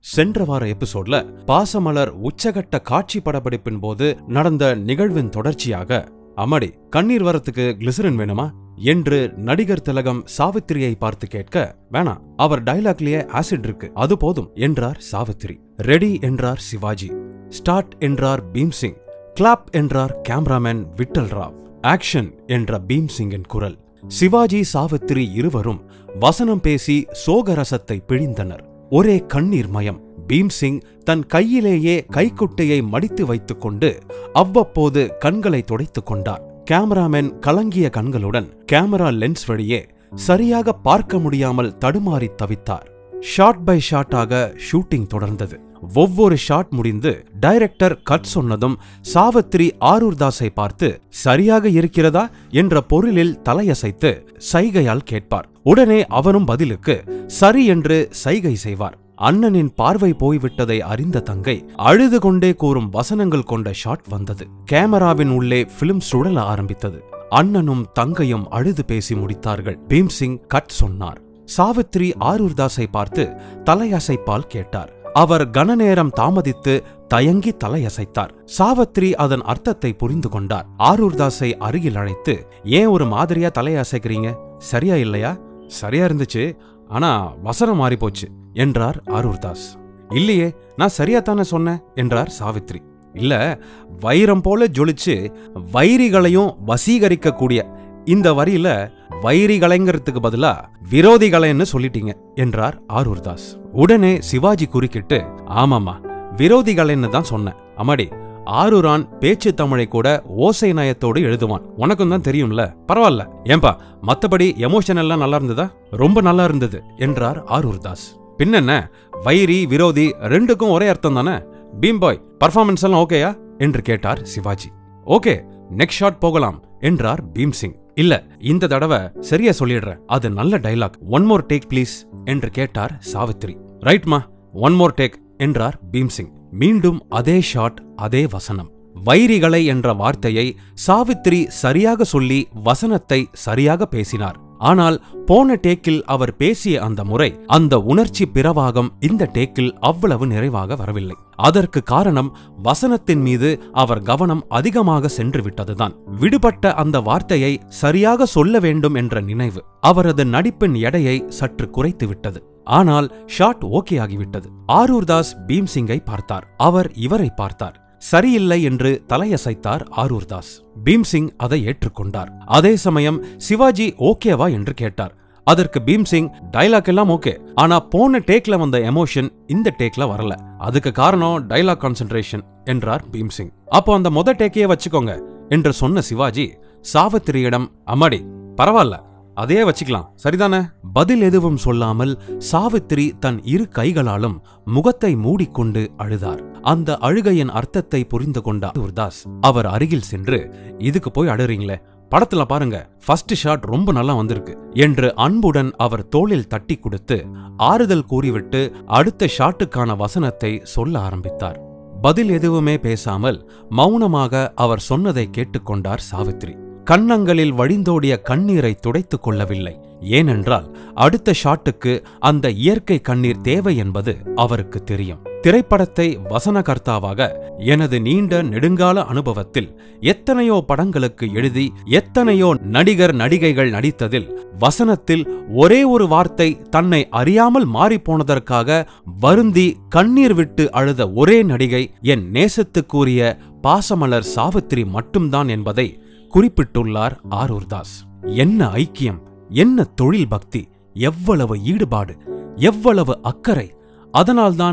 சென்ற வார எபிசோட்ல பாசமலர் உச்சகட்ட காட்சி படப்பிடிப்பின் போது நடந்த நிகழ்வின் தொடர்ச்சியாக, அம்மாடி கண்ணீர் வரத்துக்கு கிளிசரின் வேணுமா என்று நடிகர் திலகம் சாவித்திரியை பார்த்து கேட்க, வேணாம், அவர் டைலாக்லயே ஆசிட் இருக்கு, அது போதும் என்றார் சாவித்திரி. ரெடி என்றார் சிவாஜி. ஸ்டார்ட் என்றார் பீம்சிங். கிளாப் என்றார் கேமராமேன் விட்டல் ராவ். ஆக்ஷன் என்ற பீம்சிங்கின் குரல். சிவாஜி சாவித்திரி இருவரும் வசனம் பேசி சோகரசத்தை பிழிந்தனர். ஒரே கண்ணீர் மயம். பீம்சிங் தன் கையிலேயே கைக்குட்டையை மடித்து வைத்துக் கொண்டு அவ்வப்போது கண்களை துடைத்துக் கொண்டார். கேமராமேன் கலங்கிய கண்களுடன் கேமரா லென்ஸ் வழியே சரியாக பார்க்க முடியாமல் தடுமாறி தவித்தார். ஷாட் பை ஷாட்டாக ஷூட்டிங் தொடர்ந்தது. ஒவ்வொரு ஷாட் முடிந்து டைரக்டர் கட் சொன்னதும் சாவித்திரி ஆரூர்தாஸை பார்த்து சரியாக இருக்கிறதா என்ற பொருளில் தலையசைத்து சைகையால் கேட்பார். உடனே அவரும் பதிலுக்கு சரி என்று சைகை செய்வார். அண்ணனின் பார்வை போய்விட்டதை அறிந்த தங்கை அழுது கொண்டே கூறும் வசனங்கள் கொண்ட ஷாட் வந்தது. கேமராவின் உள்ளே பிலிம் சுழல ஆரம்பித்தது. அண்ணனும் தங்கையும் அழுது பேசி முடித்தார்கள். பீம்சிங் கட் சொன்னார். சாவித்திரி ஆரூர்தாஸை பார்த்து தலையசைப்பால் கேட்டார். அவர் கனநேரம் தாமதித்து தயங்கி தலையசைத்தார். சாவித்திரி அதன் அர்த்தத்தை புரிந்து கொண்டார். ஆரூர்தாஸை அருகில் அழைத்து, ஏன் ஒரு மாதிரியா தலையசைக்கிறீங்க? சரியா இல்லையா? சரியா இருந்துச்சு, ஆனா வசனம் மாறி போச்சு என்றார் ஆரூர்தாஸ். இல்லையே, நான் சரியாத்தானே சொன்னேன் என்றார் சாவித்திரி. இல்ல, வைரம் போல ஜொலிச்சு வைரிகளையும் வசீகரிக்க கூடிய இந்த வரியில வைரிகளைங்கிறதுக்கு பதிலா விரோதிகளைன்னு சொல்லிட்டீங்க என்றார் ஆரூர்தாஸ். உடனே சிவாஜி குறுக்கிட்டு, ஆமாமா, விரோதிகளைன்னு தான் சொன்னேன். அம்மாடி, ஆரூரான் பேச்சு தமிழை கூட ஓசை நயத்தோடு எழுதுவான், உனக்கும் தான் தெரியும்ல, பரவாயில்ல. ஏன்பா, மத்தபடி எமோஷன் எல்லாம் நல்லா இருந்ததா? ரொம்ப நல்லா இருந்தது என்றார் ஆரூர்தாஸ். பின்னென்ன, வைரி விரோதி ரெண்டுக்கும் ஒரே அர்த்தம் தானே? பீம்பாய் பர்ஃபார்மன்ஸ் எல்லாம் ஓகேயா என்று கேட்டார் சிவாஜி. ஓகே, நெக்ஸ்ட் ஷாட் போகலாம் என்றார் பீம்சிங். இல்ல, இந்த தடவை சரியா சொல்லிடுறேன், அது நல்ல dialogue, one more take please என்று கேட்டார் சாவித்திரி. ரைட்மா, ஒன் மோர் டேக் என்றார் பீம்சிங். மீண்டும் அதே ஷாட், அதே வசனம். வைரிகளை என்ற வார்த்தையை சாவித்திரி சரியாக சொல்லி வசனத்தை சரியாக பேசினார். ஆனால் போன டேக்கில் அவர் பேசிய அந்த முறை, அந்த உணர்ச்சி பிரவாகம் இந்த டேக்கில் அவ்வளவு நிறைவாக வரவில்லை. அதற்கு காரணம் வசனத்தின் மீது அவர் கவனம் அதிகமாக சென்று விட்டதுதான். விடுபட்ட அந்த வார்த்தையை சரியாக சொல்ல வேண்டும் என்ற நினைவு அவரது நடிப்பின் எடையை சற்று குறைத்து விட்டது. ஆனால் ஷாட் ஓகே ஆகிவிட்டது. ஆரூர்தாஸ் பீம்சிங்கை பார்த்தார். அவர் இவரை பார்த்தார். சரியில்லை என்று தலையசைத்தார் ஆரூர்தாஸ். பீம்சிங் அதை ஏற்றுக்கொண்டார். அதே சமயம் சிவாஜி ஓகேவா என்று கேட்டார். அதற்கு பீம்சிங், டைலாக் எல்லாம் ஓகே, ஆனா போன டேக்ல வந்த எமோஷன் இந்த டேக்ல வரல, அதுக்கு காரணம் டைலாக் கான்சென்ட்ரேஷன் என்றார் பீம்சிங். அப்போ அந்த மொத டேக்கையே வச்சுக்கோங்க என்று சொன்ன சிவாஜி சாவித்திரியிடம், அம்மாடி பரவாயில்ல, அதே வச்சுக்கலாம், சரிதானே? பதில் எதுவும் சொல்லாமல் சாவித்திரி தன் இரு கைகளாலும் முகத்தை மூடிக்கொண்டு அழுதார். அந்த அழுகையின் அர்த்தத்தை புரிந்து கொண்ட ஆரூர்தாஸ் அவர் அருகில் சென்று, இதுக்கு போய் அழுறீங்களே, படத்துல பாருங்க, ஃபர்ஸ்ட் ஷாட் ரொம்ப நல்லா வந்திருக்கு என்று அன்புடன் அவர் தோளில் தட்டி கொடுத்து ஆறுதல் கூறிவிட்டு அடுத்த ஷாட்டுக்கான வசனத்தை சொல்ல ஆரம்பித்தார். பதில் எதுவுமே பேசாமல் மௌனமாக அவர் சொன்னதை கேட்டுக்கொண்டார் சாவித்திரி. கன்னங்களில் வழிந்தோடிய கண்ணீரை துடைத்துக் கொள்ளவில்லை. ஏனென்றால் அடுத்த ஷாட்டுக்கு அந்த இயற்கை கண்ணீர் தேவை என்பது அவருக்கு தெரியும். திரைப்படத்தை வசனகர்த்தாவாக எனது நீண்ட நெடுங்கால அனுபவத்தில் எத்தனையோ படங்களுக்கு எழுதி எத்தனையோ நடிகர் நடிகைகள் நடித்ததில் வசனத்தில் ஒரே ஒரு வார்த்தை தன்னை அறியாமல் மாறிப்போனதற்காக வருந்தி கண்ணீர் விட்டு அழுத ஒரே நடிகை என் நேசத்துக்குரிய பாசமலர் சாவித்திரி மட்டும்தான் என்பதை குறிப்பிட்டுள்ளார் ஆரூர்தாஸ். என்ன ஐக்கியம், என்ன தொழில் பக்தி, எவ்வளவு ஈடுபாடு, எவ்வளவு அக்கறை! அதனால்தான்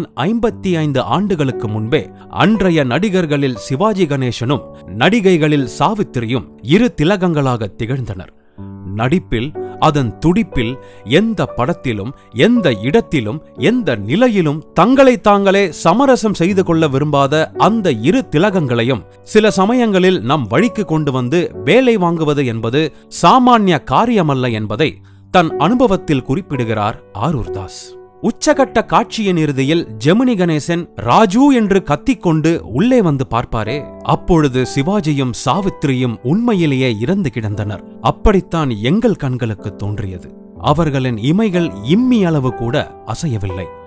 55 ஆண்டுகளுக்கு முன்பே அன்றைய நடிகர்களில் சிவாஜி கணேசனும் நடிகைகளில் சாவித்திரியும் இரு திலகங்களாக திகழ்ந்தனர். நடிப்பில், அதன் துடிப்பில், எந்த படத்திலும், எந்த இடத்திலும், எந்த நிலையிலும் தங்களை தாங்களே சமரசம் செய்து கொள்ள விரும்பாத அந்த இரு திலகங்களையும் சில சமயங்களில் நம் வழிக்கு கொண்டு வந்து வேலை வாங்குவது என்பது சாமானிய காரியமல்ல என்பதை தன் அனுபவத்தில் குறிப்பிடுகிறார் ஆரூர்தாஸ். உச்சகட்ட காட்சியின் இறுதியில் ஜெமினி கணேசன் ராஜு என்று கத்திக்கொண்டு உள்ளே வந்து பார்ப்பாரே, அப்பொழுது சிவாஜியும் சாவித்திரியும் உண்மையிலேயே இறந்து கிடந்தனர். அப்படித்தான் எங்கள் கண்களுக்கு தோன்றியது. அவர்களின் இமைகள் இம்மி அளவு கூட அசையவில்லை.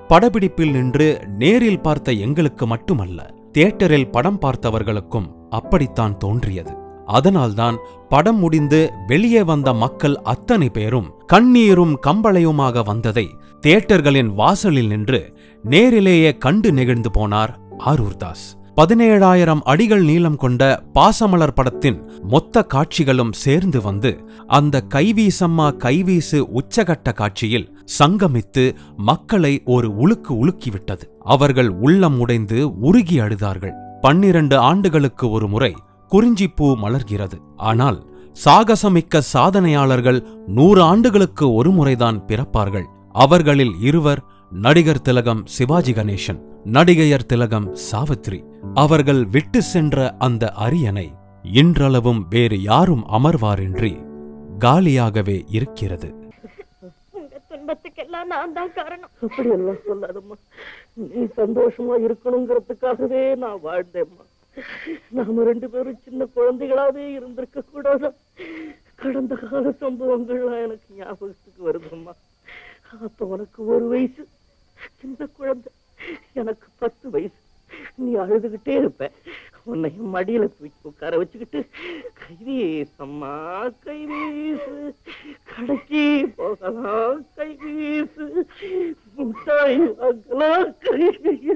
படப்பிடிப்பில் நின்று நேரில் பார்த்த எங்களுக்கு மட்டுமல்ல, தியேட்டரில் படம் பார்த்தவர்களுக்கும் அப்படித்தான் தோன்றியது. அதனால்தான் படம் முடிந்து வெளியே வந்த மக்கள் அத்தனை பேரும் கண்ணீரும் கம்பளையுமாக வந்ததை தியேட்டர்களின் வாசலில் நின்று நேரிலேயே கண்டு நெகிழ்ந்து போனார் ஆரூர்தாஸ். 17,000 அடிகள் நீளம் கொண்ட பாசமலர் படத்தின் மொத்த காட்சிகளும் சேர்ந்து வந்து அந்த கைவீசம்மா கைவீசு உச்சகட்ட காட்சியில் சங்கமித்து மக்களை ஒரு உலுக்கு உலுக்கிவிட்டது. அவர்கள் உள்ளம் உடைந்து உருகி அழுதார்கள். 12 ஆண்டுகளுக்கு ஒரு முறை குறிஞ்சிப்பூ மலர்கிறது. ஆனால் சாகசமிக்க சாதனையாளர்கள் 100 ஆண்டுகளுக்கு ஒரு முறைதான் பிறப்பார்கள். அவர்களில் இருவர் நடிகர் திலகம் சிவாஜி கணேசன், நடிகையர் திலகம் சாவித்ரி. அவர்கள் விட்டு சென்ற அந்த அரியணை இன்றளவும் வேறு யாரும் அமர்வாரின்றி காலியாகவே இருக்கிறது. துன்பத்துக்கெல்லாம் நான் தான் காரணம். அப்படி எல்லாம் சொல்லாதம்மா. நீ சந்தோஷமா இருக்கணுங்கிறதுக்காகவே நான் வாழ்ந்தேம்மா. நாம 2 பேரும் சின்ன குழந்தைகளாவே இருந்திருக்க கூடாது. கடந்த கால சம்பவங்கள்லாம் எனக்கு ஞாபகத்துக்கு வருதும்மா. அப்ப உனக்கு 1 வயசு, சின்ன குழந்தை. எனக்கு 10 வயசு. நீ அழுதுகிட்டே இருப்ப. உன்னை மடியில தூக்கி உட்கார வச்சுக்கிட்டு கைவீசம்மா கைவீசு, கடைக்கு போகலாம் கைவீசு, முட்டாய் வாங்கலாம் கைவீசு.